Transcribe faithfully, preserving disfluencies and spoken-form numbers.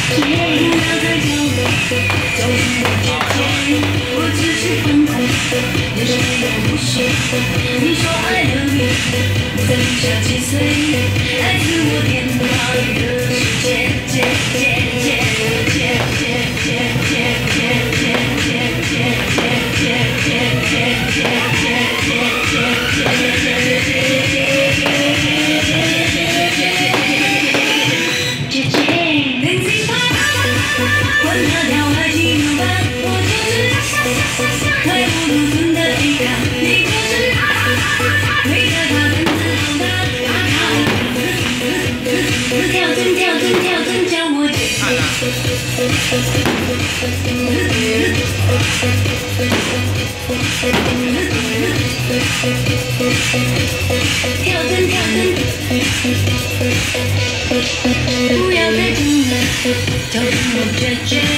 不要再叫我，叫什么姐姐，我只是疯狂，连什么不说。你说爱了你，剩下几岁？爱自我颠倒的世界，姐姐姐姐姐姐姐姐姐姐姐姐姐姐。管他跳海几秒半，我就是快不如存的抵抗，你就是为了他很自豪的跳针跳针跳针叫我姐姐。跳针跳针，不要再讲了，叫什么姐姐。